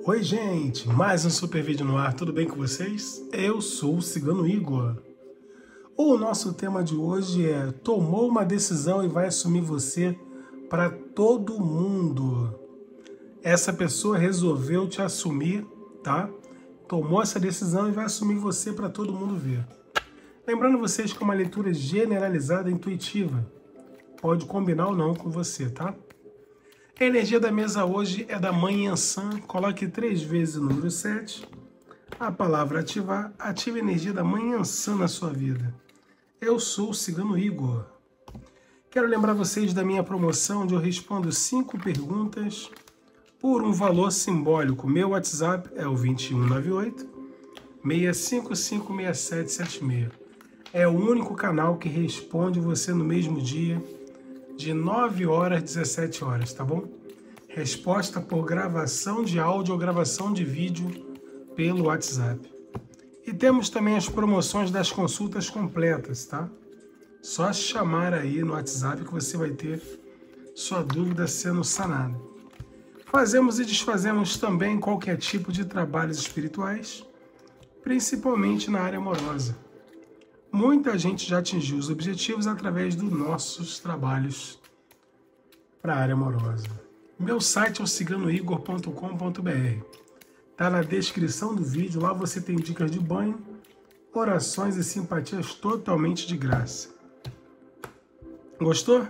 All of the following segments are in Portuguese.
Oi, gente! Mais um super vídeo no ar, tudo bem com vocês? Eu sou o Cigano Igor. O nosso tema de hoje é: tomou uma decisão e vai assumir você para todo mundo. Essa pessoa resolveu te assumir, tá? Tomou essa decisão e vai assumir você para todo mundo ver. Lembrando vocês que é uma leitura generalizada e intuitiva. Pode combinar ou não com você, tá? A energia da mesa hoje é da Mãe Yansan. Coloque 3 vezes o número 7. A palavra ativar. Ative a energia da Mãe Yansan na sua vida. Eu sou o Cigano Igor. Quero lembrar vocês da minha promoção, onde eu respondo 5 perguntas por um valor simbólico. Meu WhatsApp é o 2198 6556776. É o único canal que responde você no mesmo dia, de 9 horas às 17 horas, tá bom? Resposta por gravação de áudio ou gravação de vídeo pelo WhatsApp. E temos também as promoções das consultas completas, tá? Só chamar aí no WhatsApp que você vai ter sua dúvida sendo sanada. Fazemos e desfazemos também qualquer tipo de trabalhos espirituais, principalmente na área amorosa. Muita gente já atingiu os objetivos através dos nossos trabalhos para a área amorosa. Meu site é o ciganoigor.com.br. Está na descrição do vídeo, lá você tem dicas de banho, orações e simpatias totalmente de graça. Gostou?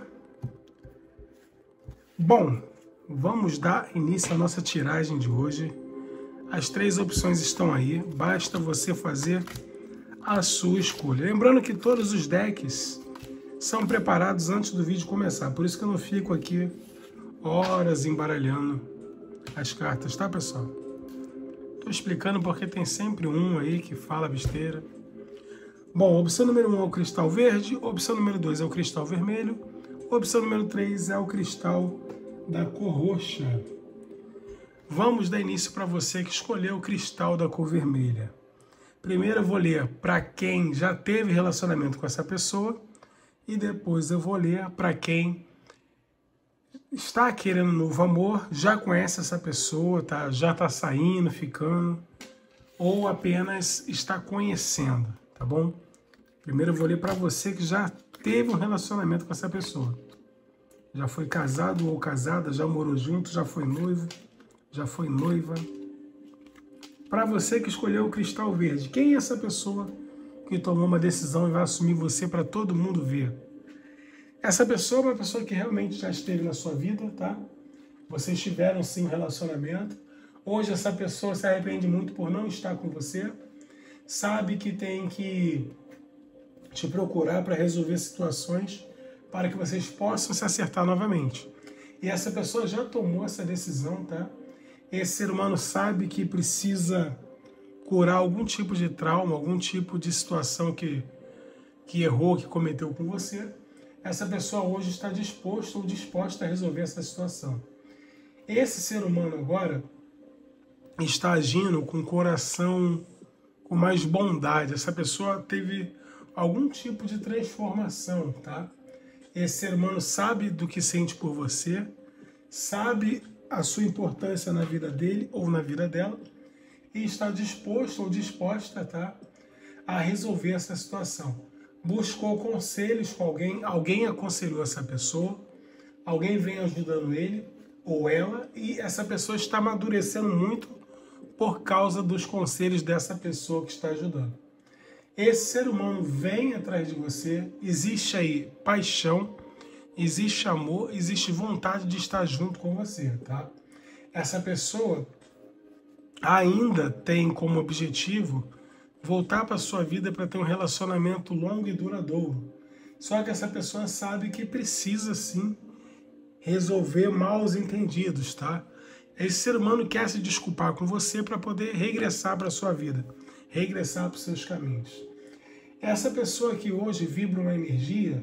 Bom, vamos dar início à nossa tiragem de hoje. As 3 opções estão aí, basta você fazer a sua escolha. Lembrando que todos os decks são preparados antes do vídeo começar, por isso que eu não fico aqui horas embaralhando as cartas, tá, pessoal? Tô explicando porque tem sempre um aí que fala besteira. Bom, opção número 1 é o cristal verde, opção número 2 é o cristal vermelho, opção número 3 é o cristal da cor roxa. Vamos dar início para você que escolheu o cristal da cor vermelha. Primeiro eu vou ler para quem já teve relacionamento com essa pessoa e depois eu vou ler para quem está querendo novo amor, já conhece essa pessoa, tá? Já está saindo, ficando, ou apenas está conhecendo, tá bom? Primeiro eu vou ler para você que já teve um relacionamento com essa pessoa. Já foi casado ou casada, já morou junto, já foi noivo, já foi noiva. Para você que escolheu o cristal verde, quem é essa pessoa que tomou uma decisão e vai assumir você para todo mundo ver? Essa pessoa é uma pessoa que realmente já esteve na sua vida, tá? Vocês tiveram sim um relacionamento. Hoje essa pessoa se arrepende muito por não estar com você. Sabe que tem que te procurar para resolver situações para que vocês possam se acertar novamente. E essa pessoa já tomou essa decisão, tá? Esse ser humano sabe que precisa curar algum tipo de trauma, algum tipo de situação que errou, que cometeu com você. Essa pessoa hoje está disposto ou disposta a resolver essa situação. Esse ser humano agora está agindo com o coração com mais bondade. Essa pessoa teve algum tipo de transformação, tá? Esse ser humano sabe do que sente por você, sabe a sua importância na vida dele ou na vida dela e está disposto ou disposta, tá, a resolver essa situação. Buscou conselhos com alguém aconselhou essa pessoa, alguém vem ajudando ele ou ela e essa pessoa está amadurecendo muito por causa dos conselhos dessa pessoa que está ajudando. Esse ser humano vem atrás de você, existe aí paixão, existe amor, existe vontade de estar junto com você, tá? Essa pessoa ainda tem como objetivo voltar para a sua vida para ter um relacionamento longo e duradouro. Só que essa pessoa sabe que precisa sim resolver maus entendidos, tá? Esse ser humano quer se desculpar com você para poder regressar para a sua vida, regressar para os seus caminhos. Essa pessoa que hoje vibra uma energia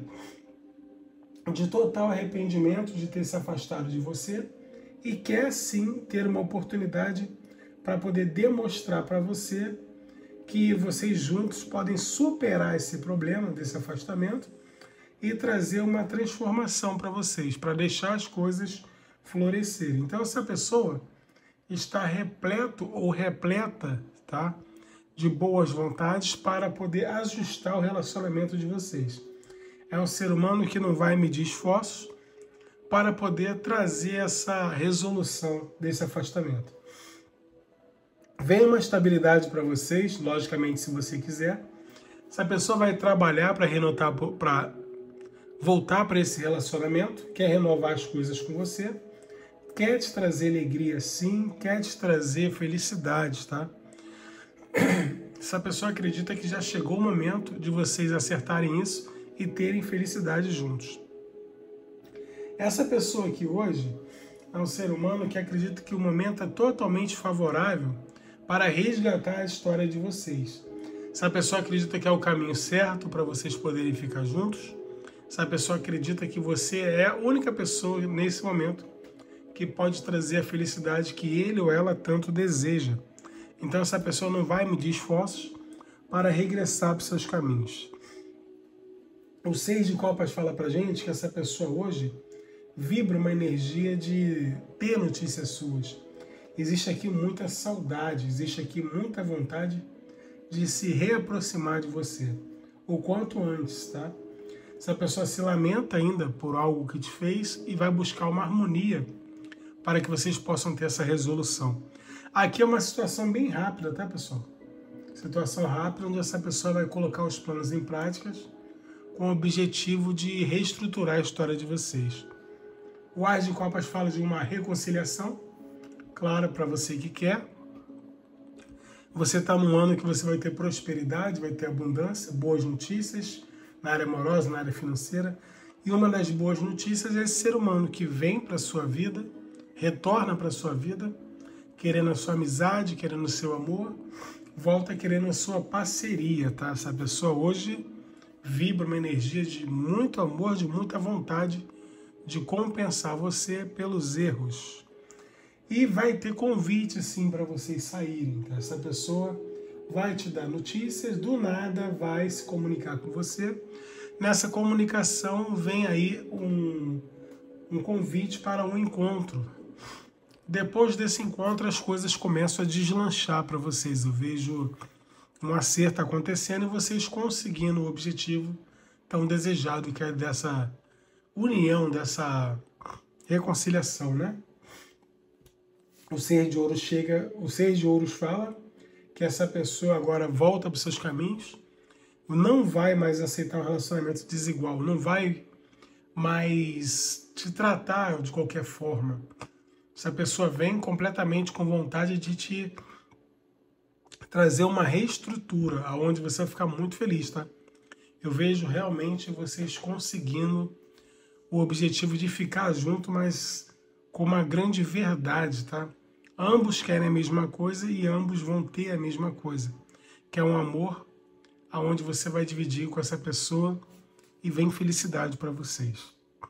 de total arrependimento de ter se afastado de você e quer sim ter uma oportunidade para poder demonstrar para você que vocês juntos podem superar esse problema desse afastamento e trazer uma transformação para vocês, para deixar as coisas florescerem. Então essa pessoa está repleto ou repleta, tá, de boas vontades para poder ajustar o relacionamento de vocês. É um ser humano que não vai medir esforços para poder trazer essa resolução desse afastamento. Vem uma estabilidade para vocês, logicamente, se você quiser. Essa pessoa vai trabalhar para renovar, para voltar para esse relacionamento, quer renovar as coisas com você, quer te trazer alegria sim, quer te trazer felicidade, tá? Essa pessoa acredita que já chegou o momento de vocês acertarem isso e terem felicidade juntos. Essa pessoa aqui hoje é um ser humano que acredita que o momento é totalmente favorável para resgatar a história de vocês. Essa pessoa acredita que é o caminho certo para vocês poderem ficar juntos. Essa pessoa acredita que você é a única pessoa nesse momento que pode trazer a felicidade que ele ou ela tanto deseja. Então essa pessoa não vai medir esforços para regressar para os seus caminhos. O 6 de copas fala pra gente que essa pessoa hoje vibra uma energia de ter notícias suas. Existe aqui muita saudade, existe aqui muita vontade de se reaproximar de você, o quanto antes, tá? Essa pessoa se lamenta ainda por algo que te fez e vai buscar uma harmonia para que vocês possam ter essa resolução. Aqui é uma situação bem rápida, tá, pessoal? Situação rápida onde essa pessoa vai colocar os planos em práticas com o objetivo de reestruturar a história de vocês. O As de Copas fala de uma reconciliação, clara para você que quer. Você está num ano que você vai ter prosperidade, vai ter abundância, boas notícias na área amorosa, na área financeira. E uma das boas notícias é esse ser humano que vem para a sua vida, retorna para a sua vida, querendo a sua amizade, querendo o seu amor, volta querendo a sua parceria, tá? Essa pessoa hoje vibra uma energia de muito amor, de muita vontade de compensar você pelos erros. E vai ter convite, sim, para vocês saírem. Tá? Essa pessoa vai te dar notícias, do nada vai se comunicar com você. Nessa comunicação vem aí um convite para um encontro. Depois desse encontro, as coisas começam a deslanchar para vocês. Eu vejo um acerto acontecendo e vocês conseguindo o objetivo tão desejado, que é dessa união, dessa reconciliação, né? O 6 de ouros o 6 de ouros fala que essa pessoa agora volta para os seus caminhos, não vai mais aceitar um relacionamento desigual, não vai mais te tratar de qualquer forma. Essa pessoa vem completamente com vontade de te trazer uma reestrutura, aonde você vai ficar muito feliz, tá? Eu vejo realmente vocês conseguindo o objetivo de ficar junto, mas com uma grande verdade, tá? Ambos querem a mesma coisa e ambos vão ter a mesma coisa, que é um amor aonde você vai dividir com essa pessoa e vem felicidade para vocês.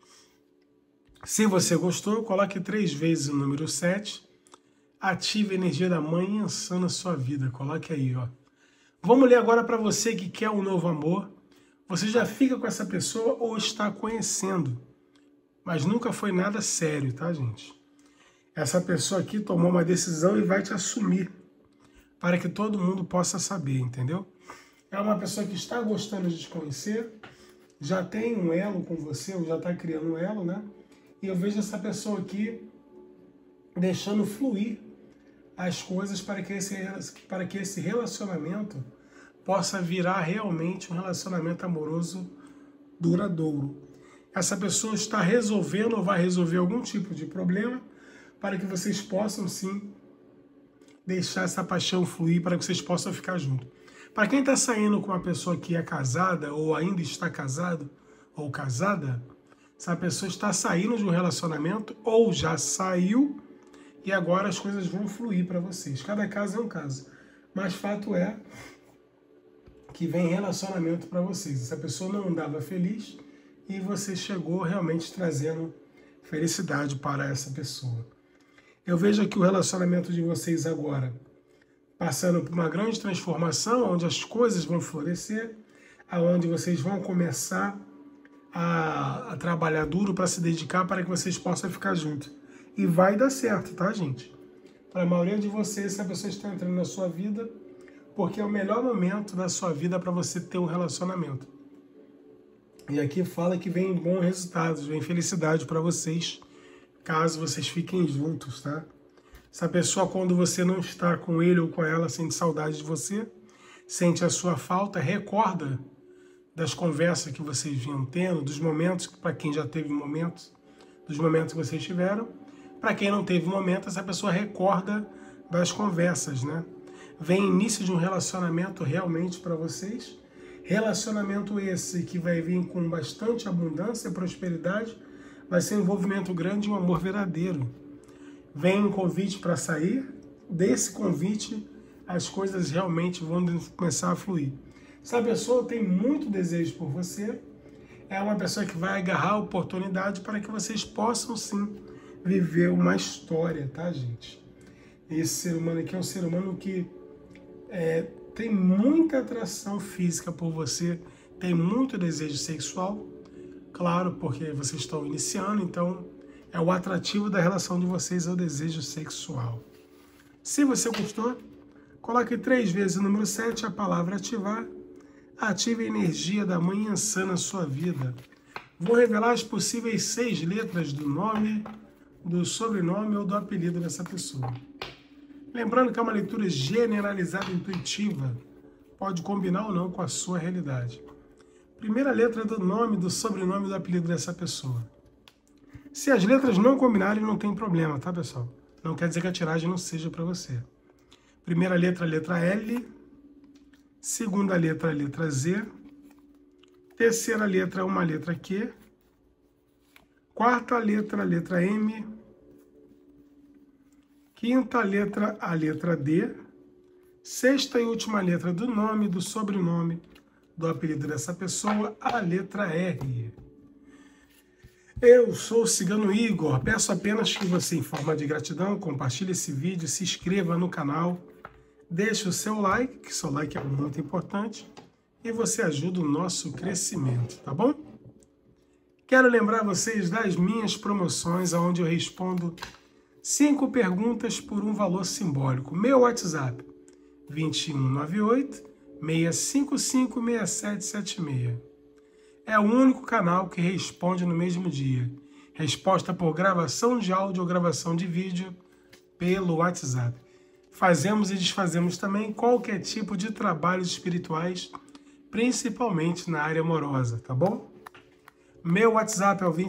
Se você gostou, coloque 3 vezes o número 7. Ative a energia da mãe insana na sua vida. Coloque aí, ó. Vamos ler agora para você que quer um novo amor. Você já fica com essa pessoa ou está conhecendo, mas nunca foi nada sério, tá, gente? Essa pessoa aqui tomou uma decisão e vai te assumir para que todo mundo possa saber, entendeu? É uma pessoa que está gostando de te conhecer, já tem um elo com você, ou já está criando um elo, né? E eu vejo essa pessoa aqui deixando fluir as coisas para que esse relacionamento possa virar realmente um relacionamento amoroso duradouro. Essa pessoa está resolvendo ou vai resolver algum tipo de problema para que vocês possam, sim, deixar essa paixão fluir, para que vocês possam ficar juntos. Para quem está saindo com uma pessoa que é casada ou ainda está casado ou casada, essa pessoa está saindo de um relacionamento ou já saiu e agora as coisas vão fluir para vocês. Cada caso é um caso. Mas fato é que vem relacionamento para vocês. Essa pessoa não andava feliz e você chegou realmente trazendo felicidade para essa pessoa. Eu vejo aqui o relacionamento de vocês agora passando por uma grande transformação, onde as coisas vão florescer, onde vocês vão começar a trabalhar duro para se dedicar para que vocês possam ficar juntos. E vai dar certo, tá, gente? Para a maioria de vocês, essa pessoa está entrando na sua vida porque é o melhor momento da sua vida para você ter um relacionamento. E aqui fala que vem bons resultados, vem felicidade para vocês, caso vocês fiquem juntos, tá? Essa pessoa, quando você não está com ele ou com ela, sente saudade de você, sente a sua falta, recorda das conversas que vocês vinham tendo, dos momentos, para quem já teve momentos, dos momentos que vocês tiveram. Para quem não teve momento, essa pessoa recorda das conversas, né? Vem início de um relacionamento realmente para vocês. Relacionamento esse que vai vir com bastante abundância e prosperidade. Vai ser um envolvimento grande e um amor verdadeiro. Vem um convite para sair. Desse convite, as coisas realmente vão começar a fluir. Essa pessoa tem muito desejo por você. É uma pessoa que vai agarrar a oportunidade para que vocês possam, sim, viver uma história, tá, gente? Esse ser humano aqui é um ser humano que tem muita atração física por você, tem muito desejo sexual, claro, porque vocês estão iniciando, então é o atrativo da relação de vocês, é o desejo sexual. Se você gostou, coloque 3 vezes o número 7, a palavra ativar. Ative a energia da manhã sã na sua vida. Vou revelar as possíveis 6 letras do nome, do sobrenome ou do apelido dessa pessoa. Lembrando que é uma leitura generalizada e intuitiva. Pode combinar ou não com a sua realidade. Primeira letra do nome, do sobrenome e do apelido dessa pessoa. Se as letras não combinarem, não tem problema, tá, pessoal? Não quer dizer que a tiragem não seja para você. Primeira letra, letra L. Segunda letra, letra Z. Terceira letra, uma letra Q. Quarta letra, letra M. Quinta letra, a letra D. Sexta e última letra do nome, do sobrenome, do apelido dessa pessoa, a letra R. Eu sou o Cigano Igor. Peço apenas que você, em forma de gratidão, compartilhe esse vídeo, se inscreva no canal, deixe o seu like, que seu like é muito importante, e você ajuda o nosso crescimento, tá bom? Quero lembrar vocês das minhas promoções, onde eu respondo 5 perguntas por um valor simbólico. Meu WhatsApp, 2198-655-6776. É o único canal que responde no mesmo dia. Resposta por gravação de áudio ou gravação de vídeo pelo WhatsApp. Fazemos e desfazemos também qualquer tipo de trabalhos espirituais, principalmente na área amorosa, tá bom? Meu WhatsApp é o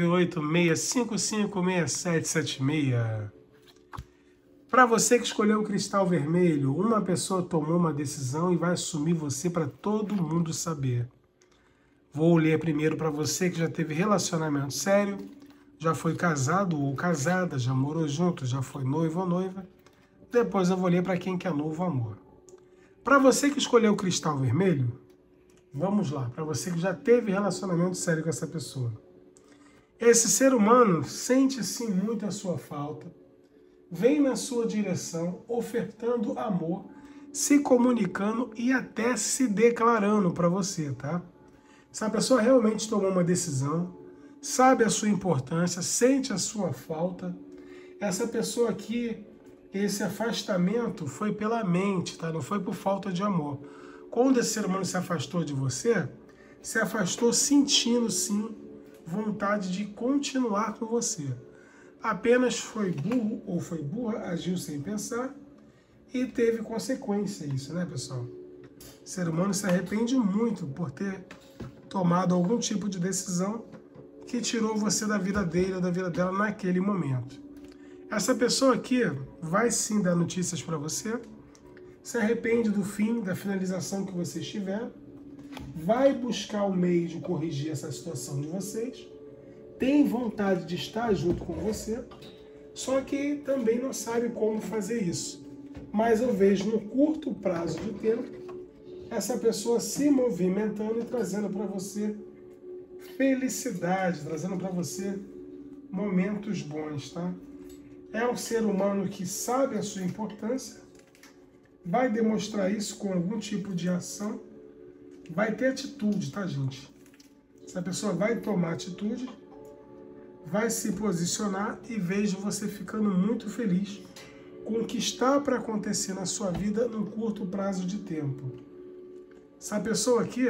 2198-655-6776. Para você que escolheu o cristal vermelho, uma pessoa tomou uma decisão e vai assumir você para todo mundo saber. Vou ler primeiro para você que já teve relacionamento sério, já foi casado ou casada, já morou junto, já foi noivo ou noiva. Depois eu vou ler para quem quer novo amor. Para você que escolheu o cristal vermelho, vamos lá, para você que já teve relacionamento sério com essa pessoa. Esse ser humano sente sim muito a sua falta, vem na sua direção ofertando amor, se comunicando e até se declarando para você, tá? Essa pessoa realmente tomou uma decisão, sabe a sua importância, sente a sua falta. Essa pessoa aqui, esse afastamento foi pela mente, tá? Não foi por falta de amor. Quando esse ser humano se afastou de você, se afastou sentindo, sim, vontade de continuar com você. Apenas foi burro ou foi burra, agiu sem pensar e teve consequência isso, né, pessoal? O ser humano se arrepende muito por ter tomado algum tipo de decisão que tirou você da vida dele ou da vida dela naquele momento. Essa pessoa aqui vai sim dar notícias para você, se arrepende do fim, da finalização que vocês tiveram, vai buscar o meio de corrigir essa situação de vocês, tem vontade de estar junto com você, só que também não sabe como fazer isso. Mas eu vejo no curto prazo de tempo, essa pessoa se movimentando e trazendo para você felicidade, trazendo para você momentos bons, tá? É um ser humano que sabe a sua importância, vai demonstrar isso com algum tipo de ação, vai ter atitude, tá, gente? Essa pessoa vai tomar atitude, vai se posicionar e vejo você ficando muito feliz com o que está para acontecer na sua vida num curto prazo de tempo. Essa pessoa aqui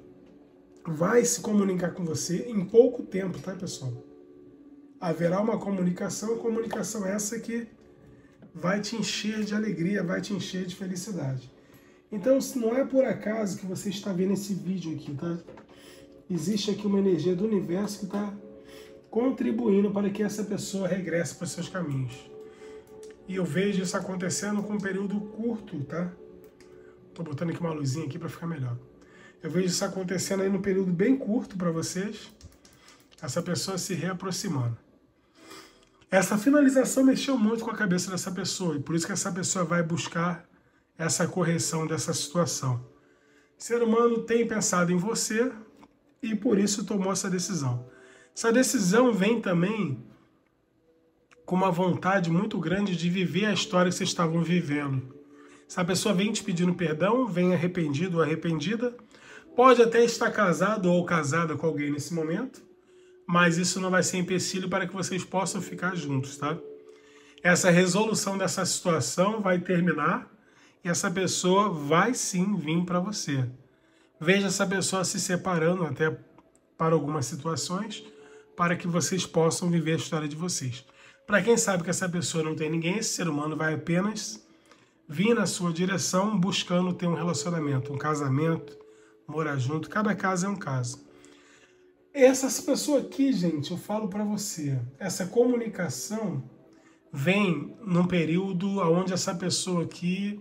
vai se comunicar com você em pouco tempo, tá, pessoal? Haverá uma comunicação essa que vai te encher de alegria, vai te encher de felicidade. Então, não é por acaso que você está vendo esse vídeo aqui, tá? Existe aqui uma energia do universo que está contribuindo para que essa pessoa regresse para os seus caminhos. E eu vejo isso acontecendo com um período curto, tá? Tô botando aqui uma luzinha aqui para ficar melhor. Eu vejo isso acontecendo aí num período bem curto para vocês. Essa pessoa se reaproximando. Essa finalização mexeu muito com a cabeça dessa pessoa. E por isso que essa pessoa vai buscar essa correção dessa situação. O ser humano tem pensado em você e por isso tomou essa decisão. Essa decisão vem também com uma vontade muito grande de viver a história que vocês estavam vivendo. Essa pessoa vem te pedindo perdão, vem arrependido ou arrependida, pode até estar casado ou casada com alguém nesse momento, mas isso não vai ser empecilho para que vocês possam ficar juntos, tá? Essa resolução dessa situação vai terminar e essa pessoa vai sim vir para você. Veja essa pessoa se separando até para algumas situações, para que vocês possam viver a história de vocês. Para quem sabe que essa pessoa não tem ninguém, esse ser humano vai apenas vir na sua direção buscando ter um relacionamento, um casamento, morar junto. Cada caso é um caso. Essa pessoa aqui, gente, eu falo para você, essa comunicação vem num período onde essa pessoa aqui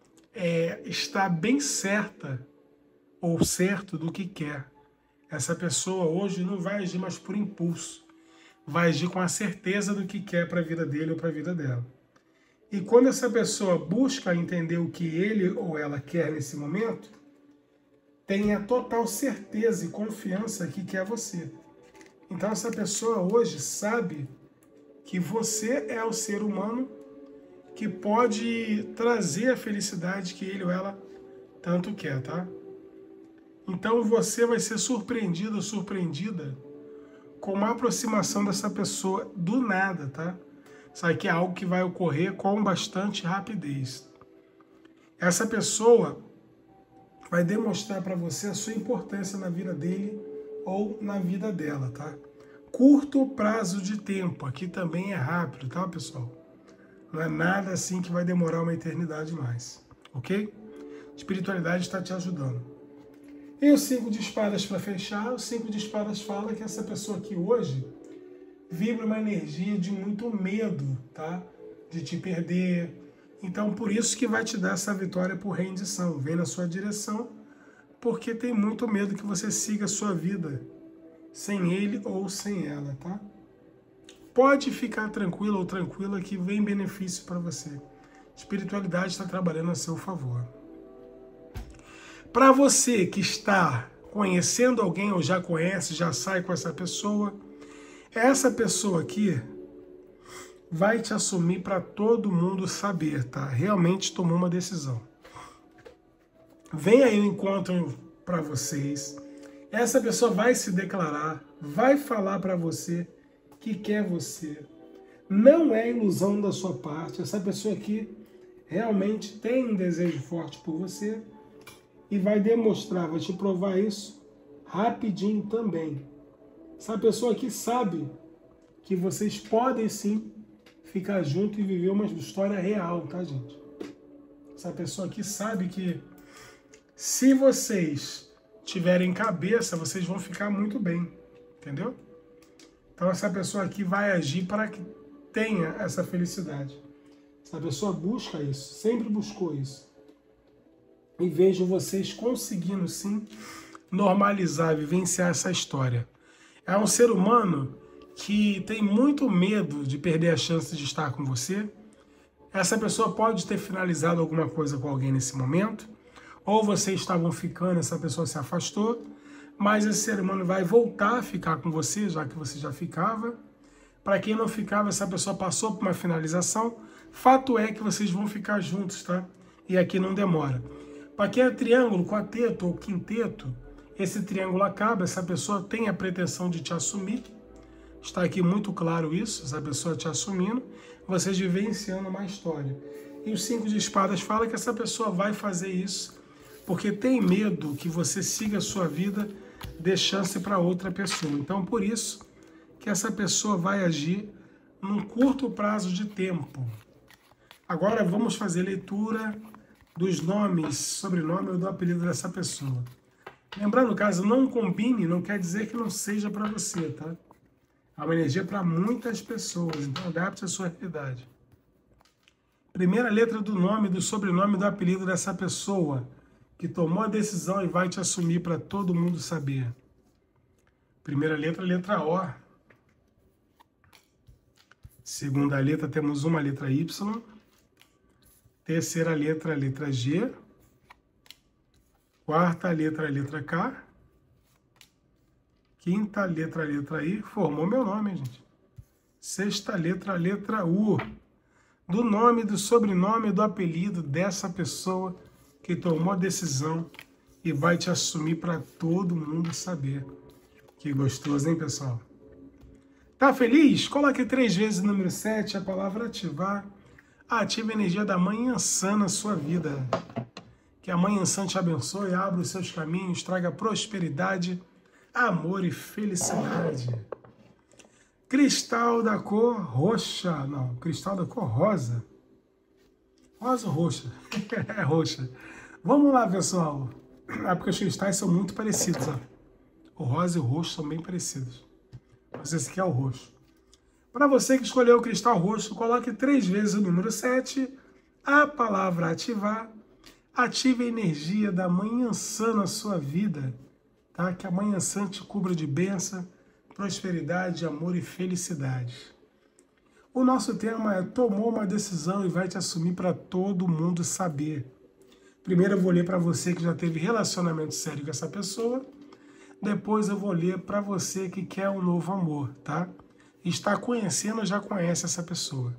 está bem certa ou certo do que quer. Essa pessoa hoje não vai agir mais por impulso, vai agir com a certeza do que quer para a vida dele ou para a vida dela. E quando essa pessoa busca entender o que ele ou ela quer nesse momento, tenha total certeza e confiança que quer você. Então essa pessoa hoje sabe que você é o ser humano que pode trazer a felicidade que ele ou ela tanto quer, tá? Então você vai ser surpreendido ou surpreendida com uma aproximação dessa pessoa do nada, tá? Isso aqui é algo que vai ocorrer com bastante rapidez. Essa pessoa vai demonstrar para você a sua importância na vida dele ou na vida dela, tá? Curto prazo de tempo, aqui também é rápido, tá, pessoal? Não é nada assim que vai demorar uma eternidade mais, ok? Espiritualidade está te ajudando. E o 5 de espadas para fechar, o 5 de espadas fala que essa pessoa aqui hoje vibra uma energia de muito medo, tá? De te perder. Então, por isso que vai te dar essa vitória por rendição. Vem na sua direção, porque tem muito medo que você siga a sua vida sem ele ou sem ela, tá? Pode ficar tranquilo ou tranquila que vem benefício para você. Espiritualidade está trabalhando a seu favor. Para você que está conhecendo alguém ou já conhece, já sai com essa pessoa aqui vai te assumir para todo mundo saber, tá? Realmente tomou uma decisão. Vem aí o encontro para vocês. Essa pessoa vai se declarar, vai falar para você que quer você. Não é ilusão da sua parte. Essa pessoa aqui realmente tem um desejo forte por você e vai demonstrar, vai te provar isso rapidinho também. Essa pessoa aqui sabe que vocês podem sim ficar junto e viver uma história real, tá, gente? Essa pessoa aqui sabe que se vocês tiverem cabeça, vocês vão ficar muito bem, entendeu? Então essa pessoa aqui vai agir para que tenha essa felicidade. Essa pessoa busca isso, sempre buscou isso. E vejo vocês conseguindo sim normalizar, vivenciar essa história. É um ser humano que tem muito medo de perder a chance de estar com você. Essa pessoa pode ter finalizado alguma coisa com alguém nesse momento, ou vocês estavam ficando, essa pessoa se afastou, mas esse ser humano vai voltar a ficar com você, já que você já ficava. Para quem não ficava, essa pessoa passou por uma finalização. Fato é que vocês vão ficar juntos, tá? E aqui não demora. Para quem é triângulo, quarteto ou quinteto, esse triângulo acaba, essa pessoa tem a pretensão de te assumir, Está aqui muito claro isso, essa pessoa te assumindo, vocês vivenciando uma história. E o 5 de espadas fala que essa pessoa vai fazer isso porque tem medo que você siga a sua vida, dê chance para outra pessoa. Então, por isso que essa pessoa vai agir num curto prazo de tempo. Agora vamos fazer leitura dos nomes, sobrenome ou do apelido dessa pessoa. Lembrando, caso não combine, não quer dizer que não seja para você, tá? É uma energia para muitas pessoas, então adapte a sua realidade. Primeira letra do nome, do sobrenome, do apelido dessa pessoa que tomou a decisão e vai te assumir para todo mundo saber. Primeira letra, letra O. Segunda letra, temos uma letra Y. Terceira letra, letra G. Quarta letra, letra K. Quinta letra, letra I. Formou meu nome, gente. Sexta letra, letra U. Do nome, do sobrenome, do apelido dessa pessoa que tomou a decisão e vai te assumir para todo mundo saber. Que gostoso, hein, pessoal? Tá feliz? Coloque 3 vezes o número 7, a palavra ativar. Ative a energia da Mãe Iansã na sua vida. Que a Mãe Iansã te abençoe, abra os seus caminhos, traga prosperidade, amor e felicidade. Cristal da cor roxa. Não, cristal da cor rosa. Rosa ou roxa? É roxa. Vamos lá, pessoal. Porque os cristais são muito parecidos. Ó. O rosa e o roxo são bem parecidos. Mas esse aqui é o roxo. Para você que escolheu o cristal roxo, coloque 3 vezes o número 7, a palavra ativar. Ative a energia da Mãe Iansã na sua vida. Tá? Que a Mãe Iansã te cubra de bênção, prosperidade, amor e felicidade. O nosso tema é tomou uma decisão e vai te assumir para todo mundo saber. Primeiro eu vou ler para você que já teve relacionamento sério com essa pessoa. Depois eu vou ler para você que quer um novo amor, tá? Está conhecendo, já conhece essa pessoa.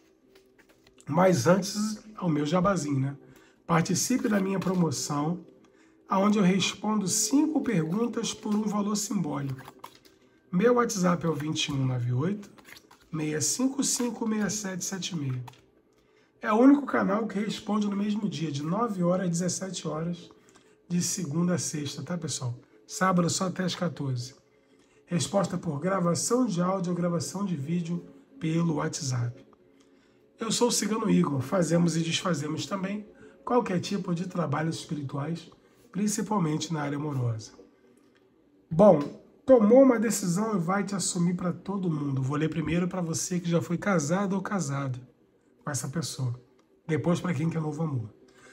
Mas antes, o meu jabazinho, né? Participe da minha promoção, onde eu respondo 5 perguntas por um valor simbólico. Meu WhatsApp é o 2198 655 6776. É o único canal que responde no mesmo dia, de 9 horas às 17 horas, de segunda a sexta, tá, pessoal? Sábado só até às 14. Resposta por gravação de áudio ou gravação de vídeo pelo WhatsApp. Eu sou o Cigano Igor, fazemos e desfazemos também qualquer tipo de trabalhos espirituais, principalmente na área amorosa. Bom, tomou uma decisão e vai te assumir para todo mundo. Vou ler primeiro para você que já foi casado ou casado com essa pessoa. Depois para quem quer novo amor.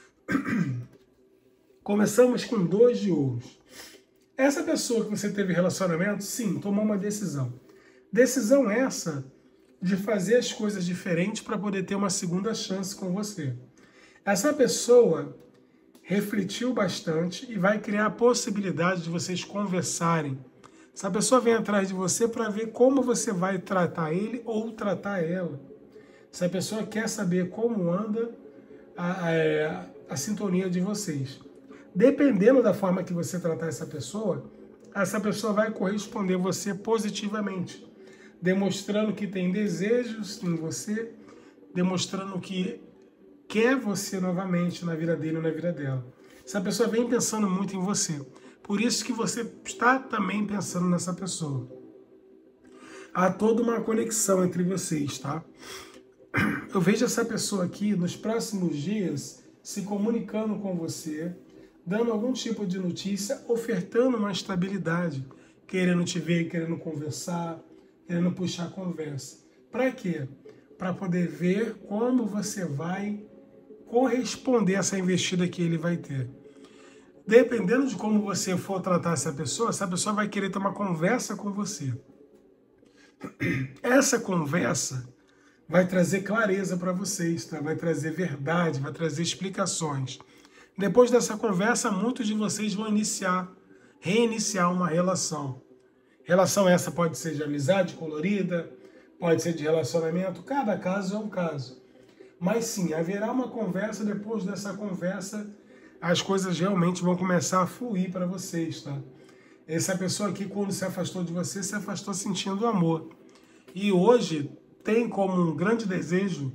Começamos com 2 de ouros. Essa pessoa que você teve relacionamento, sim, tomou uma decisão. Decisão essa de fazer as coisas diferentes para poder ter uma segunda chance com você. Essa pessoa refletiu bastante e vai criar a possibilidade de vocês conversarem. Essa pessoa vem atrás de você para ver como você vai tratar ele ou tratar ela. Essa pessoa quer saber como anda a sintonia de vocês. Dependendo da forma que você tratar essa pessoa vai corresponder a você positivamente, demonstrando que tem desejos em você, demonstrando que quer você novamente na vida dele ou na vida dela. Essa pessoa vem pensando muito em você. Por isso que você está também pensando nessa pessoa. Há toda uma conexão entre vocês, tá? Eu vejo essa pessoa aqui nos próximos dias se comunicando com você, dando algum tipo de notícia, ofertando uma estabilidade, querendo te ver, querendo conversar, querendo puxar a conversa. Para quê? Para poder ver como você vai corresponder a essa investida que ele vai ter. Dependendo de como você for tratar essa pessoa vai querer ter uma conversa com você. Essa conversa vai trazer clareza para vocês, tá? Vai trazer verdade, vai trazer explicações. Depois dessa conversa, muitos de vocês vão reiniciar uma relação. Relação essa pode ser de amizade colorida, pode ser de relacionamento, cada caso é um caso. Mas sim, haverá uma conversa, depois dessa conversa, as coisas realmente vão começar a fluir para vocês, tá? Essa pessoa aqui, quando se afastou de você, se afastou sentindo amor. E hoje tem como um grande desejo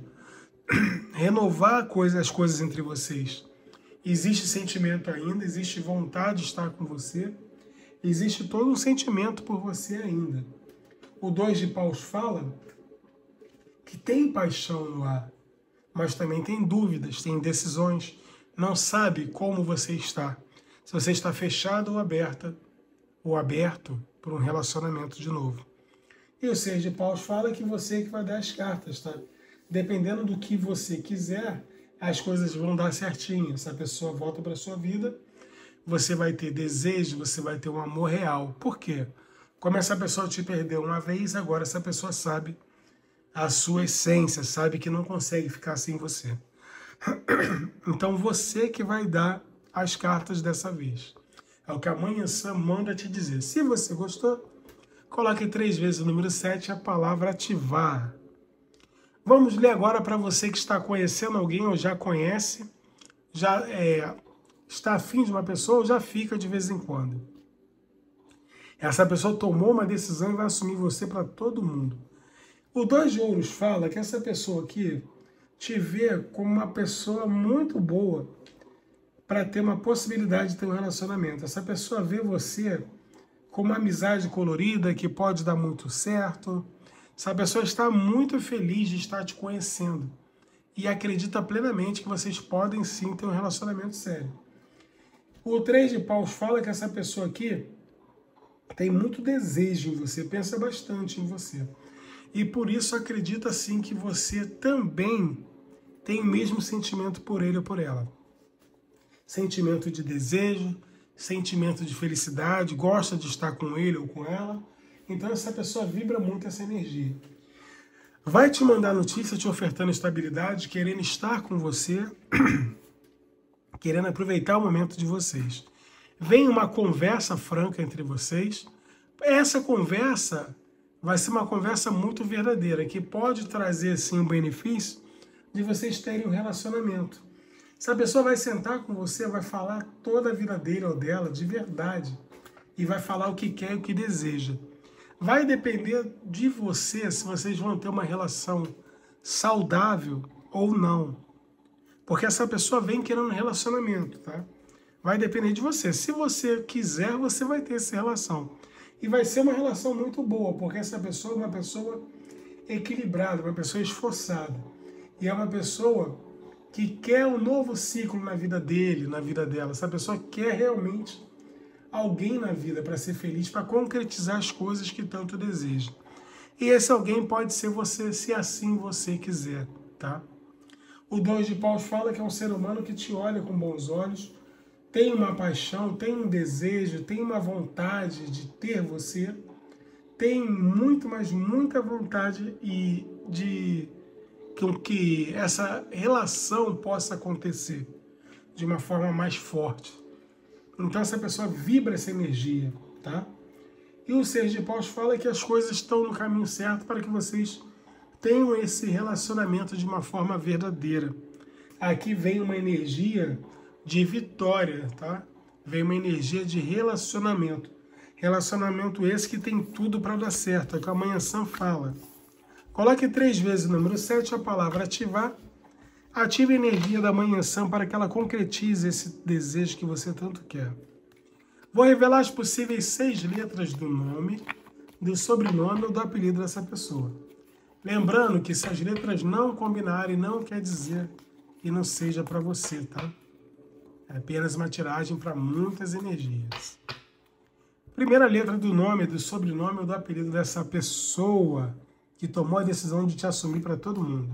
renovar as coisas entre vocês. Existe sentimento ainda, existe vontade de estar com você, existe todo um sentimento por você ainda. O 2 de paus fala que tem paixão no ar, mas também tem dúvidas, tem indecisões, não sabe como você está. Se você está fechado ou aberto por um relacionamento de novo. E o 6 de paus fala que você que vai dar as cartas, tá? Dependendo do que você quiser, as coisas vão dar certinho. Essa pessoa volta para sua vida, você vai ter desejo, você vai ter um amor real. Por quê? Como essa pessoa te perdeu uma vez, agora essa pessoa sabe a sua essência, sabe que não consegue ficar sem você. Então você que vai dar as cartas dessa vez. É o que a Mãe Iansã manda te dizer. Se você gostou, coloque 3 vezes o número 7, a palavra ativar. Vamos ler agora para você que está conhecendo alguém ou já conhece, já está afim de uma pessoa ou já fica de vez em quando. Essa pessoa tomou uma decisão e vai assumir você para todo mundo. O 2 de ouros fala que essa pessoa aqui te vê como uma pessoa muito boa para ter uma possibilidade de ter um relacionamento. Essa pessoa vê você como uma amizade colorida que pode dar muito certo. Essa pessoa está muito feliz de estar te conhecendo e acredita plenamente que vocês podem sim ter um relacionamento sério. O 3 de paus fala que essa pessoa aqui tem muito desejo em você, pensa bastante em você. E por isso acredita sim que você também tem o mesmo sentimento por ele ou por ela. Sentimento de desejo, sentimento de felicidade, gosta de estar com ele ou com ela. Então essa pessoa vibra muito essa energia. Vai te mandar notícia te ofertando estabilidade, querendo estar com você, querendo aproveitar o momento de vocês. Vem uma conversa franca entre vocês. Essa conversa vai ser uma conversa muito verdadeira, que pode trazer sim o benefício de vocês terem um relacionamento. Essa pessoa vai sentar com você, vai falar toda a vida dele ou dela de verdade e vai falar o que quer e o que deseja. Vai depender de você se vocês vão ter uma relação saudável ou não. Porque essa pessoa vem querendo um relacionamento, tá? Vai depender de você. Se você quiser, você vai ter essa relação. E vai ser uma relação muito boa, porque essa pessoa é uma pessoa equilibrada, uma pessoa esforçada. E é uma pessoa que quer um novo ciclo na vida dele, na vida dela. Essa pessoa quer realmente alguém na vida para ser feliz, para concretizar as coisas que tanto deseja. E esse alguém pode ser você, se assim você quiser, tá? O 2 de paus fala que é um ser humano que te olha com bons olhos, tem uma paixão, tem um desejo, tem uma vontade de ter você, tem muito, mas muita vontade de que essa relação possa acontecer de uma forma mais forte. Então essa pessoa vibra essa energia, tá? E o 6 de paus fala que as coisas estão no caminho certo para que vocês tenham esse relacionamento de uma forma verdadeira. Aqui vem uma energia de vitória, tá? Vem uma energia de relacionamento. Relacionamento esse que tem tudo para dar certo, é o que a Mãe Iansã fala. Coloque 3 vezes o número 7, a palavra ativar. Ative a energia da Mãe Iansã para que ela concretize esse desejo que você tanto quer. Vou revelar as possíveis 6 letras do nome, do sobrenome ou do apelido dessa pessoa. Lembrando que se as letras não combinarem, não quer dizer que não seja para você, tá? É apenas uma tiragem para muitas energias. Primeira letra do nome, do sobrenome ou do apelido dessa pessoa que tomou a decisão de te assumir para todo mundo.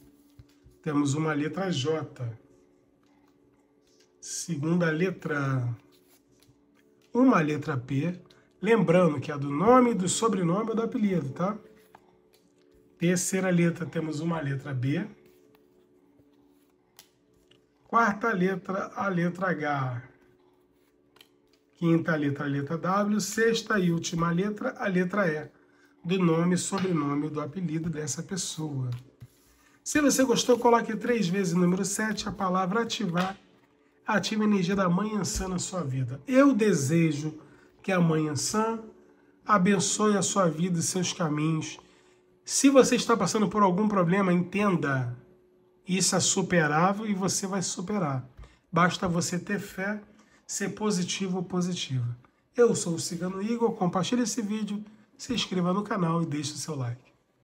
Temos uma letra J. Segunda letra, uma letra P. Lembrando que é do nome, do sobrenome ou do apelido, tá? Terceira letra, temos uma letra B. Quarta letra, a letra H. Quinta letra, a letra W. Sexta e última letra, a letra E. Do nome, sobrenome ou do apelido dessa pessoa. Se você gostou, coloque 3 vezes o número 7, a palavra ativar. Ative a energia da Mãe Iansã na sua vida. Eu desejo que amanhã abençoe a sua vida e seus caminhos. Se você está passando por algum problema, entenda, isso é superável e você vai superar. Basta você ter fé, ser positivo ou positiva. Eu sou o Cigano Igor, compartilhe esse vídeo, se inscreva no canal e deixe o seu like.